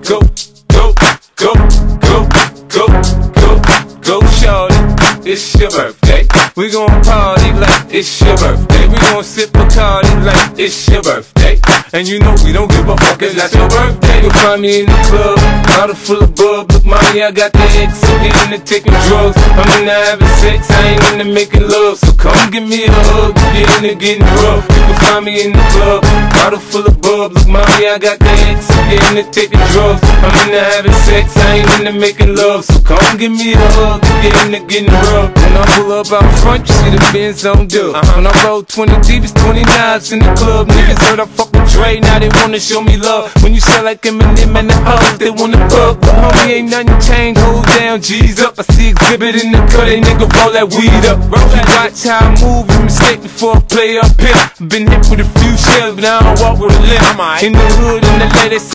Go, go, go, go, go, go, go, shorty. It's your birthday. We gon' party like it's your birthday. We gon' sip Bacardi like it's your birthday. And you know we don't give a fuck, it's not your birthday. You'll find me in the club, bottle full of bub. Look, mommy, I got the X, so get into taking drugs. I'm into having sex, I ain't into making love. So come give me a hug, get into getting rough. You can find me in the club, bottle full of bub. Look, mommy, I got the X, so get into taking drugs. I'm into having sex, I ain't into making love. So come give me a hug, get into getting rough. When I pull up out front, you see the Benz on dub. When I roll 20 deep, it's 29s in the club. Niggas heard I fuck with Dre, now they wanna show me love. When you sell like Eminem and the hoes, they wanna fuck. But homie, ain't nothing changed, hold down, G's up. I see exhibit in the cut, they nigga roll that weed up. You watch how I move, you mistake before I play up here. Been hit with a few shells, but I don't walk with a limp. In the hood, in the lady.